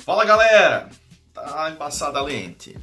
Fala galera, tá embaçada a lente.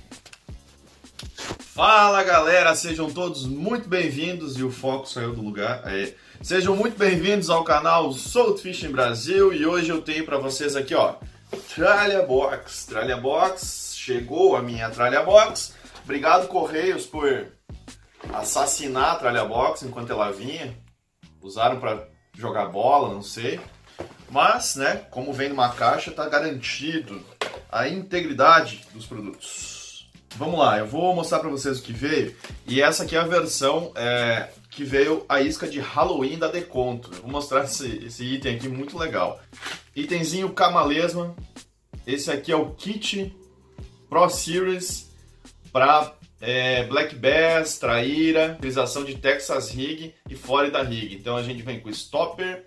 Fala galera, sejam todos muito bem-vindos e o foco saiu do lugar. Sejam muito bem-vindos ao canal Salt Fishing Brasil e hoje eu tenho para vocês aqui, ó, Tralha Box. Tralha Box, chegou a minha Tralha Box. Obrigado Correios por assassinar a Tralha Box enquanto ela vinha. Usaram para jogar bola, não sei. Mas, né, como vem numa caixa, tá garantido a integridade dos produtos. Vamos lá, eu vou mostrar para vocês o que veio. E essa aqui é a versão que veio a isca de Halloween da Deconto. Eu vou mostrar esse item aqui muito legal. Itemzinho Camalesma. Esse aqui é o kit Pro Series para Black Bass, Traíra, utilização de Texas Rig e Florida Rig. Então a gente vem com stopper,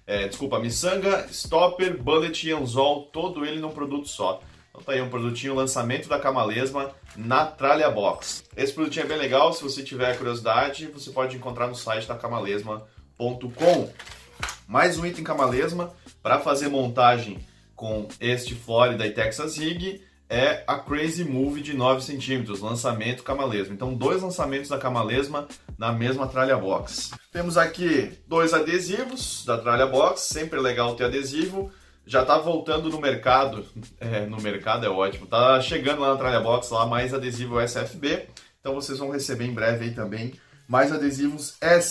miçanga, stopper, bullet e anzol, todo ele num produto só. Então tá aí um produtinho, lançamento da Camalesma na Tralha Box. Esse produtinho é bem legal, se você tiver curiosidade, você pode encontrar no site da camalesma.com. Mais um item Camalesma para fazer montagem com este Florida e Texas Rig é a Crazy Move de 9 cm, lançamento Camalesma. Então, dois lançamentos da Camalesma na mesma Tralha Box. Temos aqui dois adesivos da Tralha Box, sempre legal ter adesivo. Já tá voltando no mercado, no mercado é ótimo, tá chegando lá na Tralha Box, lá mais adesivo SFB. Então vocês vão receber em breve aí também mais adesivos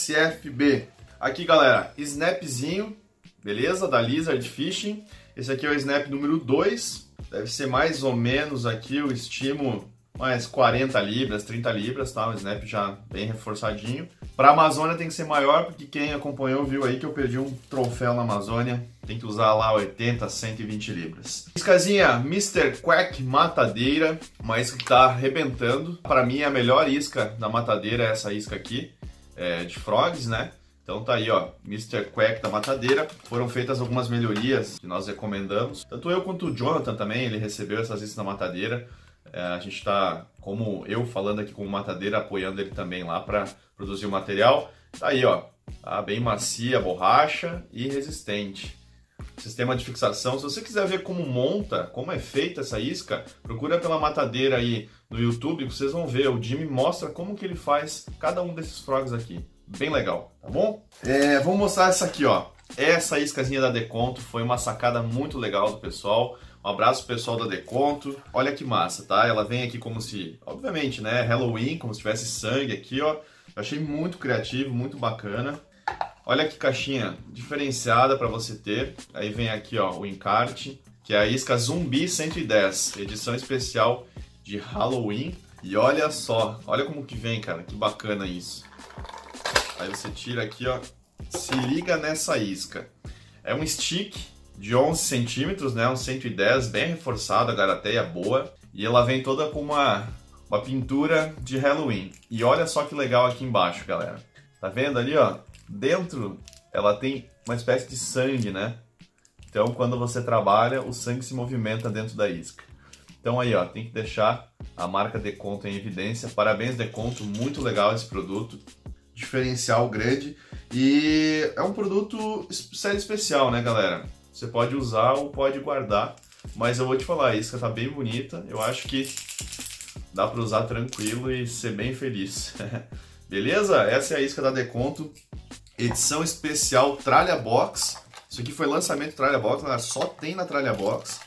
SFB. Aqui galera, snapzinho, beleza? Da Lizard Fishing. Esse aqui é o snap número 2. Deve ser mais ou menos aqui o estimo, mais 40 libras, 30 libras, tá? Um snap já bem reforçadinho. Para a Amazônia tem que ser maior, porque quem acompanhou viu aí que eu perdi um troféu na Amazônia. Tem que usar lá 80, 120 libras. Iscazinha Mr. Quack Matadeira, uma isca que tá arrebentando. Para mim a melhor isca da matadeira é essa isca aqui, de frogs, né? Então tá aí, ó, Mr. Quack da matadeira. Foram feitas algumas melhorias que nós recomendamos. Tanto eu quanto o Jonathan também, ele recebeu essas iscas da matadeira. A gente tá, como eu falando aqui com o matadeira, apoiando ele também lá para produzir o material. Tá aí, ó, tá bem macia, borracha e resistente. Sistema de fixação. Se você quiser ver como monta, como é feita essa isca, procura pela matadeira aí no YouTube, vocês vão ver. O Jimmy mostra como que ele faz cada um desses frogs aqui. Bem legal, tá bom? Vamos mostrar essa aqui, ó. Essa iscazinha da Deconto foi uma sacada muito legal do pessoal. Um abraço pro pessoal da Deconto. Olha que massa, tá? Ela vem aqui como se, obviamente, né, Halloween, como se tivesse sangue aqui, ó. Eu achei muito criativo, muito bacana. Olha que caixinha diferenciada para você ter. Aí vem aqui, ó, o encarte, que é a isca Zumbi 110, edição especial de Halloween. E olha só, olha como que vem, cara, que bacana isso. Aí você tira aqui, ó, se liga nessa isca. É um stick de 11 centímetros, né, um 110, bem reforçado, a garateia boa. E ela vem toda com uma pintura de Halloween. E olha só que legal aqui embaixo, galera. Tá vendo ali, ó? Dentro ela tem uma espécie de sangue, né? Então quando você trabalha, o sangue se movimenta dentro da isca. Então aí, ó, tem que deixar a marca Deconto em evidência. Parabéns, Deconto, muito legal esse produto. Diferencial grande. E é um produto série especial, né, galera? Você pode usar ou pode guardar. Mas eu vou te falar, a isca tá bem bonita. Eu acho que dá para usar tranquilo e ser bem feliz. Beleza? Essa é a isca da Deconto. Edição especial Tralha Box. Isso aqui foi lançamento Tralha Box, né? Só tem na Tralha Box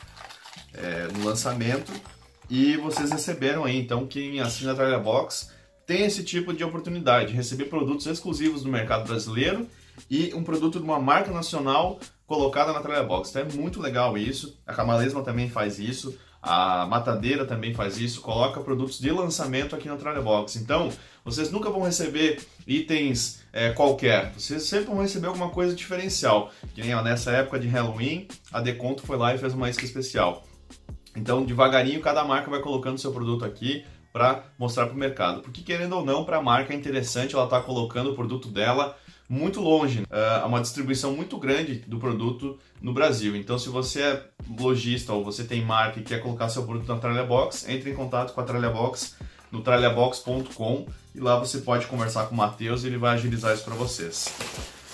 no lançamento. E vocês receberam aí, então quem assina a Tralha Box tem esse tipo de oportunidade, de receber produtos exclusivos do mercado brasileiro e um produto de uma marca nacional colocada na Tralha Box. Então é muito legal isso. A Camalesma também faz isso. A Matadeira também faz isso, coloca produtos de lançamento aqui na Tralha Box. Então, vocês nunca vão receber itens qualquer, vocês sempre vão receber alguma coisa diferencial. Que nem ó, nessa época de Halloween, a Deconto foi lá e fez uma isca especial. Então, devagarinho, cada marca vai colocando seu produto aqui para mostrar para o mercado. Porque, querendo ou não, para a marca é interessante ela estar colocando o produto dela muito longe, uma distribuição muito grande do produto no Brasil. Então, se você é lojista ou você tem marca e quer colocar seu produto na Tralha Box, entre em contato com a Tralha Box no tralhabox.com e lá você pode conversar com o Matheus e ele vai agilizar isso para vocês.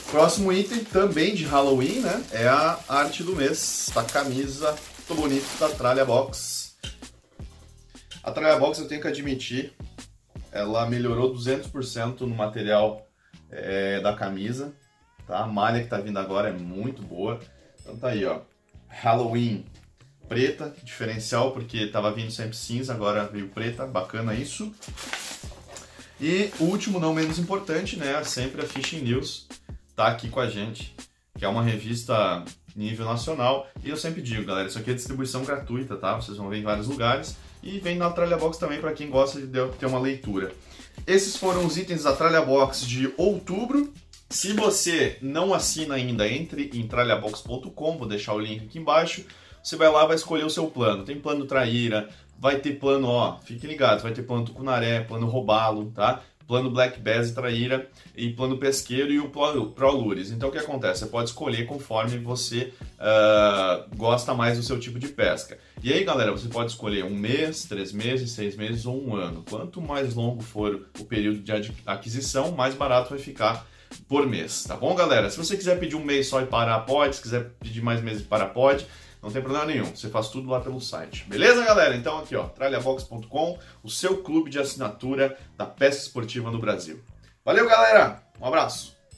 Próximo item, também de Halloween, né? É a arte do mês, da camisa muito bonita da Tralha Box. A Tralha Box, eu tenho que admitir, ela melhorou 200% no material da camisa, tá? A malha que tá vindo agora é muito boa. Então tá aí, ó, Halloween preta, diferencial, porque tava vindo sempre cinza, agora veio preta, bacana isso. E o último, não menos importante, né? Sempre a Fishing News tá aqui com a gente, que é uma revista nível nacional. E eu sempre digo, galera, isso aqui é distribuição gratuita, tá? Vocês vão ver em vários lugares. E vem na Tralha Box também para quem gosta de ter uma leitura. Esses foram os itens da Tralha Box de outubro. Se você não assina ainda, entre em tralhabox.com, vou deixar o link aqui embaixo. Você vai lá, vai escolher o seu plano. Tem plano Traíra, vai ter plano, ó, fiquem ligados, vai ter plano Tucunaré, plano Robalo, tá? Plano Black Bass e Traíra, e plano Pesqueiro e o Pro Lures. Então o que acontece? Você pode escolher conforme você gosta mais do seu tipo de pesca. E aí, galera, você pode escolher 1 mês, 3 meses, 6 meses ou 1 ano. Quanto mais longo for o período de aquisição, mais barato vai ficar por mês, tá bom, galera? Se você quiser pedir 1 mês só e parar, pode. Se quiser pedir mais meses e parar, pode. Não tem problema nenhum, você faz tudo lá pelo site. Beleza, galera? Então aqui, ó, tralhabox.com, o seu clube de assinatura da pesca esportiva no Brasil. Valeu, galera! Um abraço!